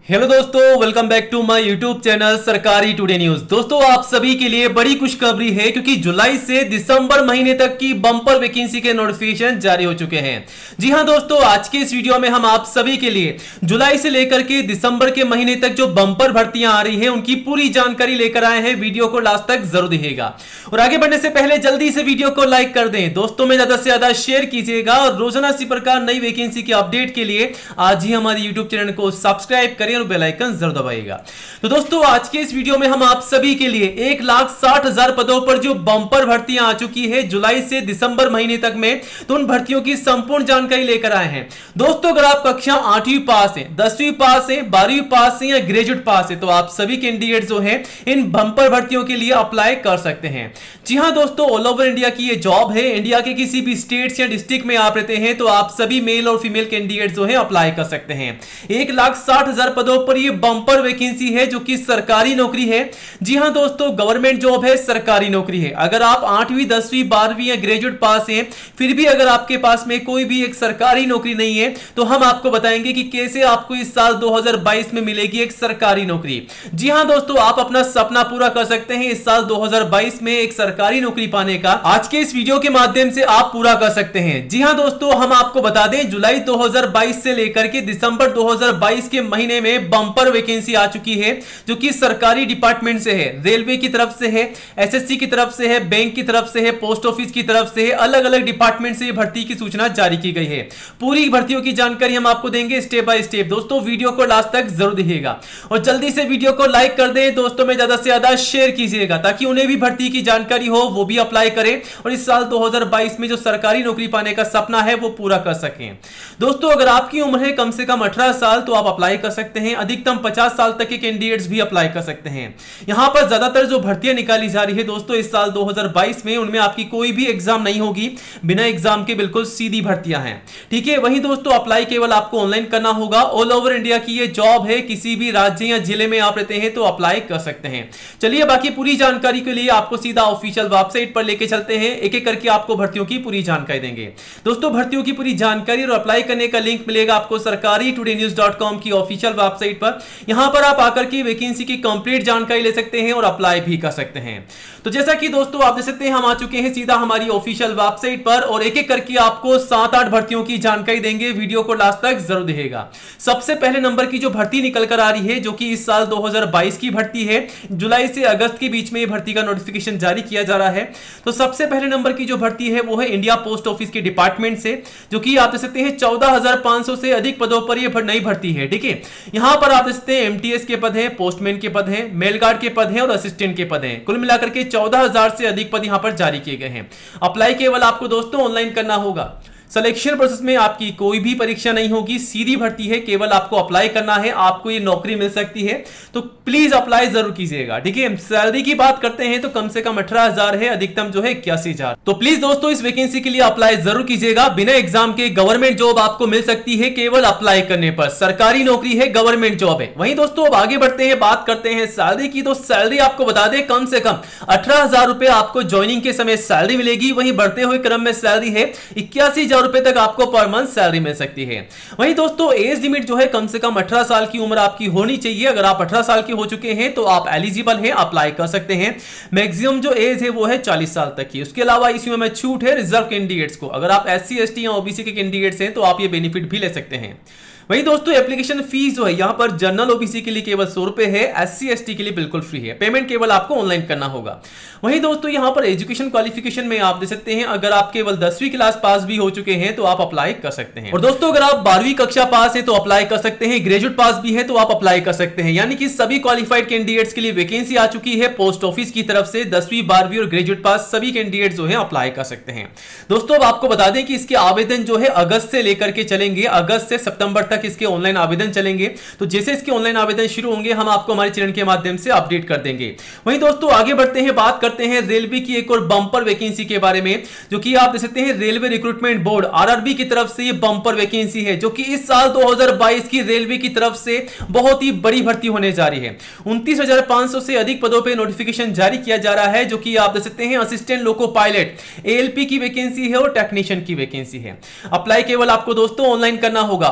Hello दोस्तों, welcome back to my YouTube channel Sarkari today news. दोस्तों, आप सभी के लिए बड़ी खुशखबरी है क्योंकि जुलाई से दिसंबर महीने तक की बम्पर वैकेंसी के नोटिफिकेशन जारी हो चुके हैं। जी हां दोस्तों, आज के इस वीडियो में हम आप सभी के लिए जुलाई से लेकर के दिसंबर के महीने तक जो बम्पर भर्तियां आ रही है उनकी पूरी जानकारी लेकर आए हैं। वीडियो को लास्ट तक जरूर देखिएगा और आगे बढ़ने से पहले जल्दी से वीडियो को लाइक कर दें, दोस्तों में ज्यादा से ज्यादा शेयर कीजिएगा और रोजाना इसी प्रकार नई वैकेंसी के अपडेट के लिए आज ही हमारे यूट्यूब चैनल को सब्सक्राइब करें और बेल आइकन जरूर दबाइएगा। तो दोस्तों, आज के इस वीडियो में हम आप सभी के लिए 1,60,000 पदों पर जो बम्पर भर्तियां आ चुकी है जुलाई से दिसंबर महीने तक में, तो उन भर्तियों की संपूर्ण जानकारी लेकर आए हैं। दोस्तों, अगर आप कक्षा 8वीं पास है, 10वीं पास है, 12वीं पास है या ग्रेजुएट पास है, तो आप सभी कैंडिडेट जो है इन बम्पर भर्तियों के लिए अप्लाई कर सकते हैं। जी हां दोस्तों, ऑल ओवर इंडिया की ये जॉब है। इंडिया के किसी भी स्टेट या डिस्ट्रिक्ट में आप रहते हैं तो आप सभी मेल और फीमेल कैंडिडेट जो है अप्लाई कर सकते हैं। 1,60,000 पदों पर ये बम्पर वैकेंसी है जो कि सरकारी नौकरी है। जी हां दोस्तों, गवर्नमेंट जॉब है, सरकारी नौकरी है। अगर आप 8वीं, 10वीं, 12वीं या ग्रेजुएट पास हैं, फिर भी अगर आपके पास में कोई भी एक सरकारी नौकरी नहीं है तो हम आपको बताएंगे कि कैसे आपको इस साल 2022 में मिलेगी एक सरकारी नौकरी। जी हां दोस्तों, आप अपना सपना पूरा कर सकते हैं इस साल 2022 में एक सरकारी नौकरी पाने का। आज के इस वीडियो के माध्यम से आप पूरा कर सकते हैं। जी हां दोस्तों, हम आपको बता दें जुलाई 2022 से लेकर के दिसंबर 2022 के महीने में बम्पर वैकेंसी आ चुकी है जो कि सरकारी डिपार्टमेंट से है, रेलवे की तरफ से है, एसएससी की तरफ से है, बैंक की तरफ से है, पोस्ट ऑफिस की तरफ से है। अलग अलग डिपार्टमेंट से भर्ती की सूचना जारी की गई है। पूरी भर्तियों की जानकारी हम आपको देंगे स्टेप बाय स्टेप। दोस्तों, वीडियो को लास्ट तक जरूर देखिएगा और जल्दी से वीडियो को लाइक कर दें, दोस्तों में ज्यादा से ज्यादा शेयर कीजिएगा ताकि उन्हें भी भर्ती की जानकारी हो, वो भी अप्लाई करें और इस साल 2022 में जो सरकारी नौकरी पाने का सपना है वो पूरा कर सकें। दोस्तों, अगर आपकी उम्र है कम से कम 18 साल तो आप अप्लाई कर सकते हैं। अधिकतम 50 साल तक के कैंडिडेट्स भी अप्लाई कर सकते हैं। यहां पर ज्यादातर जो भर्तियां निकाली जा रही है दोस्तों इस साल 2022 में, उनमें आपकी कोई भी एग्जाम नहीं होगी, बिना एग्जाम के बिल्कुल सीधी भर्तियां हैं। ठीक है, वहीं दोस्तों अप्लाई केवल आपको ऑनलाइन करना होगा। ऑल ओवर इंडिया की ये जॉब है, किसी भी राज्य या जिले में आप रहते हैं तो अप्लाई कर सकते हैं। चलिए, बाकी पूरी जानकारी के लिए आपको सीधा ऑफिशियल वेबसाइट पर लेके चलते हैं। एक एक करके आपको भर्तियों की पूरी जानकारी देंगे। दोस्तों, भर्तियों की पूरी जानकारी और अप्लाई करने का लिंक मिलेगा आपको सरकारी today-news.com की ऑफिशियल वेबसाइट पर। यहां पर आप आकर के वैकेंसी की कंप्लीट जानकारी ले सकते हैं और अप्लाई भी कर सकते हैं। तो जैसा कि दोस्तों आप देख सकते हैं, हम आ चुके हैं सीधा हमारी ऑफिशियल वेबसाइट पर और एक एक करके आपको 7-8 भर्तियों की जानकारी देंगे। वीडियो को लास्ट तक जरूर देखिएगा। सबसे पहले नंबर की जो भर्ती निकल कर आ रही है जो कि इस साल 2022 की भर्ती है, जुलाई से अगस्त के बीच में ये भर्ती का नोटिफिकेशन जारी किया जा रहा है। तो सबसे पहले नंबर की जो भर्ती है वो है इंडिया पोस्ट ऑफिस के डिपार्टमेंट से, जो कि आप देख सकते हैं 14,500 से अधिक पदों पर यह नई भर्ती है। ठीक है, यहां पर आप देख सकते हैं एमटीएस के पद है, पोस्टमैन के पद है, मेल गार्ड के पद है और असिस्टेंट के पद है। कुल मिलाकर के 14,000 से अधिक पद यहां पर जारी किए गए हैं। अप्लाई केवल आपको दोस्तों ऑनलाइन करना होगा। सिलेक्शन प्रोसेस में आपकी कोई भी परीक्षा नहीं होगी, सीधी भर्ती है, केवल आपको अप्लाई करना है, आपको ये नौकरी मिल सकती है। तो प्लीज अप्लाई जरूर कीजिएगा। ठीक है, सैलरी की बात करते हैं तो कम से कम 18,000 है, अधिकतम जो है 81,000। तो प्लीज दोस्तों इस वैकेंसी के लिए अप्लाई जरूर कीजिएगा। बिना एग्जाम के गवर्नमेंट जॉब आपको मिल सकती है केवल अप्लाई करने पर। सरकारी नौकरी है, गवर्नमेंट जॉब है। वहीं दोस्तों अब आगे बढ़ते हैं, बात करते हैं सैलरी की। तो सैलरी आपको बता दें कम से कम 18,000 रुपए आपको ज्वाइनिंग के समय सैलरी मिलेगी। वहीं बढ़ते हुए क्रम में सैलरी है 81,000 रुपए तक आपको पर मंथ सैलरी मिल सकती है। वहीं दोस्तों एज लिमिट जो है कम से कम 18 साल की उम्र आपकी होनी चाहिए। अगर आप 18 साल के हो चुके हैं तो आप एलिजिबल हैं, अप्लाई कर सकते हैं। मैक्सिमम जो एज है वो है 40 साल तक की। उसके अलावा इसमें में छूट है रिजर्व कैंडिडेट्स को। अगर आप SC, ST या OBC के कैंडिडेट्स हैं तो आप ये बेनिफिट भी ले सकते हैं। वहीं दोस्तों एप्लीकेशन फीस जो है यहां पर जनरल OBC के लिए केवल 100 रुपए है, SC, ST के लिए बिल्कुल फ्री है। पेमेंट केवल आपको ऑनलाइन करना होगा। वहीं दोस्तों यहां पर एजुकेशन क्वालिफिकेशन में आप देख सकते हैं, अगर आप केवल 10वीं क्लास पास भी हो चुके हैं तो आप अप्लाई कर सकते हैं। और दोस्तों अगर आप 12वीं कक्षा पास है तो अप्लाई कर सकते हैं, ग्रेजुएट पास भी है तो आप अप्लाई कर सकते हैं। यानी कि सभी क्वालिफाइड कैंडिडेट्स के लिए वैकेंसी आ चुकी है पोस्ट ऑफिस की तरफ से। 10वीं, 12वीं और ग्रेजुएट पास सभी कैंडिडेट जो है अप्लाई कर सकते हैं। दोस्तों अब आपको बता दें कि इसके आवेदन जो है अगस्त से लेकर के चलेंगे, अगस्त से सितंबर तक इसके ऑनलाइन आवेदन चलेंगे। तो जैसे इसके ऑनलाइन आवेदन शुरू होंगे हम आपको हमारे चैनल के माध्यम से अपडेट कर देंगे। वहीं दोस्तों आगे बढ़ते हैं, बात करते हैं रेलवे की एक और बम्पर वैकेंसी के बारे में, जो कि आप देख सकते हैं रेलवे रिक्रूटमेंट बोर्ड RRB की तरफ से ये बम्पर वैकेंसी है, जो कि इस साल 2022 की रेलवे की तरफ से बहुत ही बड़ी भर्ती होने जा रही है। 29,500 से अधिक पदों पर नोटिफिकेशन जारी किया जा रहा है, जो कि आप देख सकते हैं असिस्टेंट लोको पायलट ALP की वैकेंसी है और टेक्नीशियन की वैकेंसी है। अप्लाई केवल आपको दोस्तों ऑनलाइन करना होगा। ऑल ओवर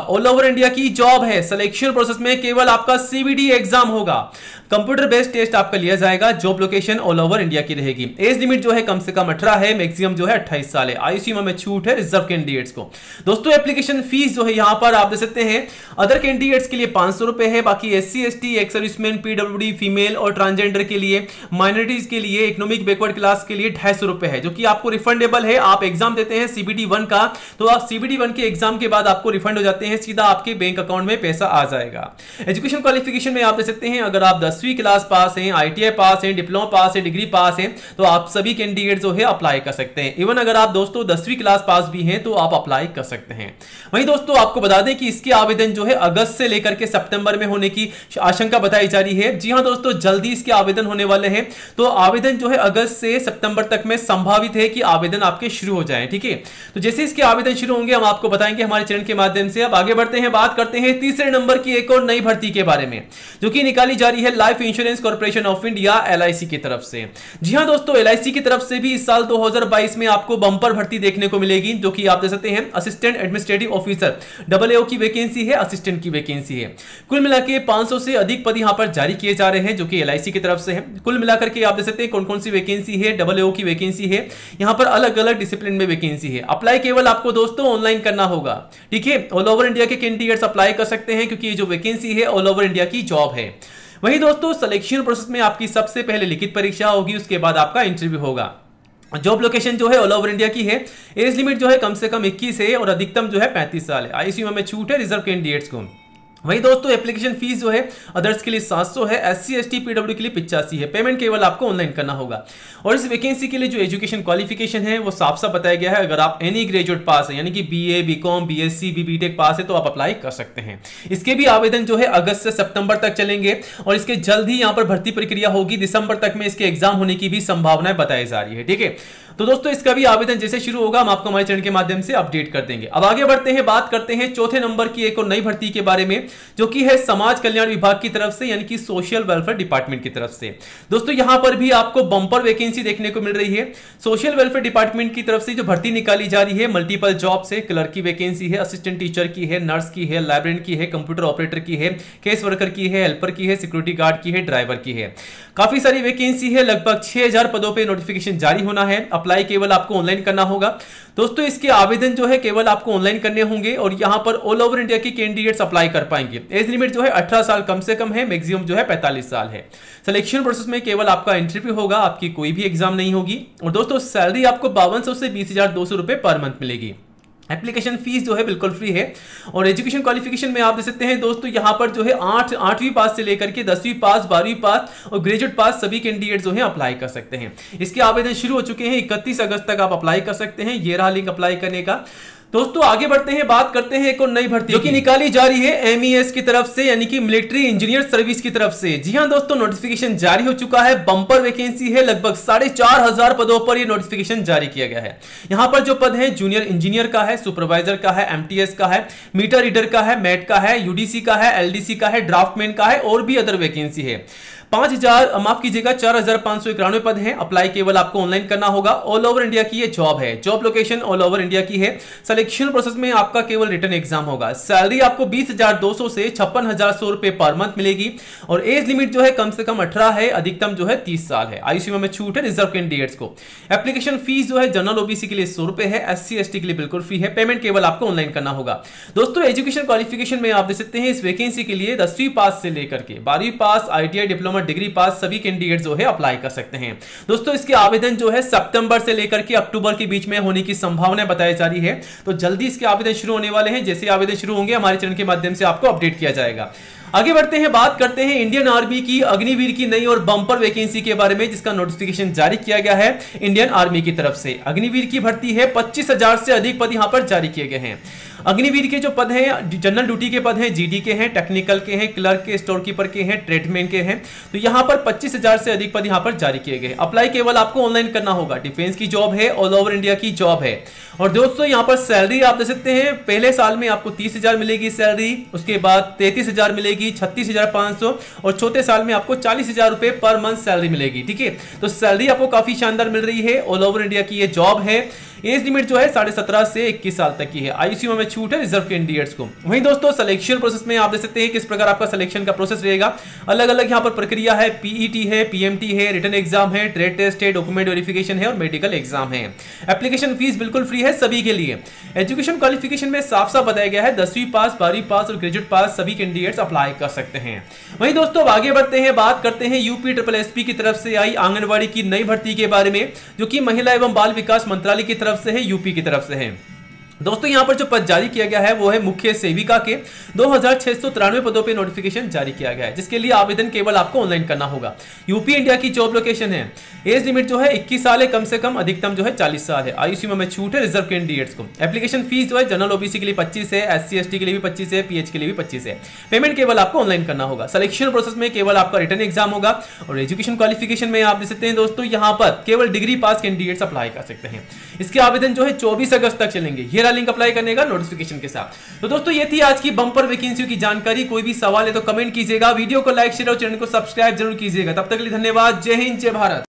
इंडिया की जॉब है। सिलेक्शन प्रोसेस में केवल आपका सीबीटी एग्जाम होगा। कंप्यूटर बेस्ड टेस्ट आपका लिया जाएगा। Job location all over India की रहेगी। एज लिमिट जो है कम से कम 18 है, मैक्सिमम जो है 28 साल है। आयु सीमा में छूट है रिजर्व कैंडिडेट्स को। दोस्तों एप्लीकेशन फीस जो है यहां पर आप दे सकते हैं, अदर कैंडिडेट्स के लिए 500 रुपए है, बाकी SC ST, ex serviceman, PWD, female और ट्रांसजेंडर के लिए, माइनॉरिटीज के लिए, इकोनॉमिक बैकवर्ड क्लास के लिए 250 रुपए है, जो कि आपको रिफंडेबल है। आप एग्जाम देते हैं सीबीटी 1 का, तो आप सीबीटी 1 के एग्जाम के बाद आपको रिफंड हो जाते हैं, सीधा आपके बैंक अकाउंट में पैसा आ जाएगा। एजुकेशन क्वालिफिकेशन में आप दे सकते हैं, अगर आप 10वीं क्लास पास हैं, आईटीआई पास हैं, डिप्लोमा पास है, डिग्री पास है, तो आप सभी कैंडिडेट जो है अप्लाई कर सकते हैं। इवन अगर आप दोस्तों 10वीं क्लास पास भी हैं तो आप अप्लाई कर सकते हैं। वहीं दोस्तों आपको बता दें कि इसके आवेदन जो है अगस्त से लेकर के सितंबर में होने की आशंका बताई जा रही है। जी हां दोस्तों, जल्दी इसके आवेदन होने वाले हैं, तो आवेदन जो है अगस्त से सितंबर तक में संभावित है कि आवेदन आपके शुरू हो जाएं। ठीक है, तो जैसे इसके आवेदन शुरू होंगे हम आपको बताएंगे हमारे चैनल के माध्यम से। अब आगे बढ़ते हैं, बात करते हैं तीसरे नंबर की एक और नई भर्ती के बारे में, जो कि निकाली जा रही है life insurance corporation of India LIC की तरफ से। जी हां दोस्तों, एलआईसी की तरफ से भी इस साल 2022 में आपको बंपर भर्ती देखने को मिलेगी, जो कि आप देख सकते हैं असिस्टेंट एडमिनिस्ट्रेटिव ऑफिसर AAO की वैकेंसी है, असिस्टेंट की वैकेंसी है। कुल मिलाकर 500 से अधिक पद यहां पर जारी किए जा रहे हैं, जो कि एलआईसी की तरफ से है। कुल मिलाकर के आप देख सकते हैं कौन कौन सी वैकेंसी है, AAO की वैकेंसी है, यहां पर अलग अलग डिसिप्लिन में वैकेंसी है। अप्लाई केवल आपको दोस्तों ऑनलाइन करना होगा। ठीक है, ऑल ओवर इंडिया के कैंडिडेट्स अप्लाई कर सकते हैं, क्योंकि ये जो वैकेंसी है ऑल ओवर इंडिया की जॉब है। वहीं दोस्तों सिलेक्शन प्रोसेस में आपकी सबसे पहले लिखित परीक्षा होगी, उसके बाद आपका इंटरव्यू होगा। जॉब लोकेशन जो है ऑल ओवर इंडिया की है। एज लिमिट जो है कम से कम 21 है और अधिकतम जो है 35 साल है। आयु सीमा में छूट है रिजर्व कैंडिडेट्स को। वहीं दोस्तों एप्लीकेशन फीस जो है अदर्स के लिए 700 है, एससी एसटी पीडब्ल्यू के लिए 85 है। पेमेंट केवल आपको ऑनलाइन करना होगा। और इस वैकेंसी के लिए जो एजुकेशन क्वालिफिकेशन है वो साफ साफ बताया गया है। अगर आप एनी ग्रेजुएट पास है, यानी कि BA, BCom, BSc, BTech pass है, तो आप अप्लाई कर सकते हैं। इसके भी आवेदन जो है अगस्त से सितंबर तक चलेंगे और इसके जल्द ही यहाँ पर भर्ती प्रक्रिया होगी। दिसंबर तक में इसके एग्जाम होने की भी संभावनाएं बताई जा रही है। ठीक है, तो दोस्तों इसका भी आवेदन जैसे शुरू होगा हम आपको हमारे चैनल के माध्यम से अपडेट कर देंगे। अब आगे बढ़ते हैं, बात करते हैं चौथे नंबर की एक और नई भर्ती के बारे में, जो कि है समाज कल्याण विभाग की तरफ से, यानी कि सोशल वेलफेयर डिपार्टमेंट की तरफ से। दोस्तों यहां पर भी आपको बंपर वैकेंसी देखने को मिल रही है। सोशल वेलफेयर डिपार्टमेंट की तरफ से जो भर्ती निकाली जा रही है मल्टीपल जॉब से, क्लर्क की वैकेंसी है, असिस्टेंट टीचर की है, नर्स की है, लाइब्रेरियन की है, कंप्यूटर ऑपरेटर की है, केस वर्कर की है, हेल्पर की है, सिक्योरिटी गार्ड की है, ड्राइवर की है। काफी सारी वैकेंसी है, लगभग 6000 पदों पर नोटिफिकेशन जारी होना है। अप्लाई केवल आपको ऑनलाइन करना होगा। दोस्तों इसके आवेदन जो है केवल आपको ऑनलाइन करने होंगे और यहां पर ऑल ओवर इंडिया के कैंडिडेट्स अप्लाई कर पाएंगे। एज लिमिट जो है 18 साल कम से कम है, मैक्सिमम जो है 45 साल है। सिलेक्शन प्रोसेस में केवल आपका इंटरव्यू होगा, आपकी कोई भी एग्जाम नहीं होगी। और दोस्तों सैलरी आपको 5200 से 20,200 रुपए पर मंथ मिलेगी। एप्लीकेशन फीस जो है बिल्कुल फ्री है। और एजुकेशन क्वालिफिकेशन में आप देख सकते हैं दोस्तों यहां पर जो है 8वीं पास से लेकर के 10वीं पास, 12वीं पास और ग्रेजुएट पास सभी कैंडिडेट जो है अप्लाई कर सकते हैं। इसके आवेदन शुरू हो चुके हैं, 31 अगस्त तक आप अप्लाई कर सकते हैं। ये रहा लिंक अप्लाई करने का। दोस्तों आगे बढ़ते हैं, बात करते हैं एक और नई भर्ती जो कि निकाली जा रही है MES की तरफ से, यानी कि मिलिट्री इंजीनियर सर्विस की तरफ से। जी हां दोस्तों, नोटिफिकेशन जारी हो चुका है। बंपर वैकेंसी है, लगभग 4500 पदों पर यह नोटिफिकेशन जारी किया गया है। यहां पर जो पद है जूनियर इंजीनियर का है, सुपरवाइजर का है, MTS का है, मीटर रीडर का है, मैट का है, UDC का है, LDC का है, ड्राफ्टमैन का है और भी अदर वैकेंसी है। 4591 पद हैं। अप्लाई केवल आपको ऑनलाइन करना होगा। ऑल ओवर इंडिया की ये जॉब है। Job location all over India की है। सिलेक्शन प्रोसेस में आपका केवल रिटन एग्जाम होगा। सैलरी आपको 20,200 से 56,100 रुपए पर मंथ मिलेगी। और एज लिमिट जो है कम से कम 18 है, अधिकतम जो है 30 साल है। आयु सीमा में छूट है रिजर्व कैंडिडेट्स को। एप्लीकेशन फीस जो है जनरल OBC के लिए 100 रुपए है, SC ST के लिए बिल्कुल फ्री है। पेमेंट केवल आपको ऑनलाइन करना होगा। दोस्तों एजुकेशन क्वालिफिकेशन में आप देख सकते हैं इस वैकेंसी के लिए 10वीं पास से लेकर के 12वीं pass, ITI diploma, degree pass सभी कैंडिडेट जो है अप्लाई कर सकते हैं। दोस्तों इसके आवेदन जो है सितंबर से लेकर के अक्टूबर के बीच में होने की संभावना बताई जा रही है। तो जल्दी इसके आवेदन शुरू होने वाले हैं। जैसे आवेदन शुरू होंगे हमारे चैनल के माध्यम से आपको अपडेट किया जाएगा। आगे बढ़ते हैं, बात करते हैं इंडियन आर्मी की अग्निवीर की नई और बंपर वैकेंसी के बारे में, जिसका नोटिफिकेशन जारी किया गया है इंडियन आर्मी की तरफ से। अग्निवीर की भर्ती है, 25,000 से अधिक पद यहां पर जारी किए गए हैं। अग्निवीर के जो पद हैं जनरल ड्यूटी के पद हैं, GD के हैं, टेक्निकल के हैं, क्लर्क के, स्टोर कीपर के हैं, ट्रेडमैन के हैं। तो यहां पर 25,000 से अधिक पद यहां पर जारी किए गए। अप्लाई केवल आपको ऑनलाइन करना होगा। डिफेंस की जॉब है, ऑल ओवर इंडिया की जॉब है। और दोस्तों यहां पर सैलरी आप दे सकते हैं, पहले साल में आपको 30,000 मिलेगी सैलरी, उसके बाद 33,000 मिलेगी मिलेगी 36,500 और चौथे साल में आपको 40,000 रुपए पर मंथ सैलरी मिलेगी। ठीक है, तो सैलरी आपको काफी शानदार मिल रही है। ऑल ओवर इंडिया की ये जॉब है। एज लिमिट जो है 17.5 से 21 साल तक की है। आईसीयू में छूट है रिजर्व कैंडिडेट्स को। वहीं दोस्तों सिलेक्शन प्रोसेस में आप देख सकते हैं किस प्रकार आपका सिलेक्शन का प्रोसेस रहेगा। अलग अलग यहां पर प्रक्रिया है। पीईटी है, पीएमटी है, रिटन एग्जाम है, ट्रेड टेस्ट है, डॉक्यूमेंट वेरिफिकेशन है और मेडिकल एग्जाम है। एप्लीकेशन फीस बिल्कुल फ्री है सभी के लिए। एजुकेशन क्वालिफिकेशन में साफ साफ बताया गया है 10वीं पास, 12वीं पास और ग्रेजुएट पास सभी कैंडिडेट्स अप्लाई कर सकते हैं। वहीं दोस्तों आगे बढ़ते हैं, बात करते हैं यूपी ट्रिपल एसपी की तरफ से आई आंगनबाड़ी की नई भर्ती के बारे में, जो कि महिला एवं बाल विकास मंत्रालय की तरफ से है, यूपी की तरफ से है। दोस्तों यहां पर जो पद जारी किया गया है वो है मुख्य सेविका के 2693 पदों पे नोटिफिकेशन जारी किया गया है, जिसके लिए आवेदन केवल आपको ऑनलाइन करना होगा। यूपी इंडिया की जॉब लोकेशन है। एज लिमिट जो है 21 साल है, कम से कम, अधिकतम जो है 40 साल है। आईसीयू में छूट है रिजर्व कैंडिडेट्स को। एप्लीकेशन फीस जो है जनरल ओबीसी के लिए 25 है, एससी एसटी के लिए भी 25 है, पीएच के लिए भी 25 है। पेमेंट केवल आपको ऑनलाइन करना होगा। सिलेक्शन प्रोसेस में केवल आपका रिटन एग्जाम होगा। और एजुकेशन क्वालिफिकेशन में आप देख सकते हैं दोस्तों यहां पर केवल डिग्री पास कैंडिडेट्स अप्लाई कर सकते हैं। इसके आवेदन जो है 24 अगस्त तक चलेंगे। ये लिंक अप्लाई करने का नोटिफिकेशन के साथ। तो दोस्तों ये थी आज की बम्पर वैकेंसी की जानकारी। कोई भी सवाल है तो कमेंट कीजिएगा, वीडियो को लाइक शेयर और चैनल को सब्सक्राइब जरूर कीजिएगा। तब तक के लिए धन्यवाद। जय हिंद, जय भारत।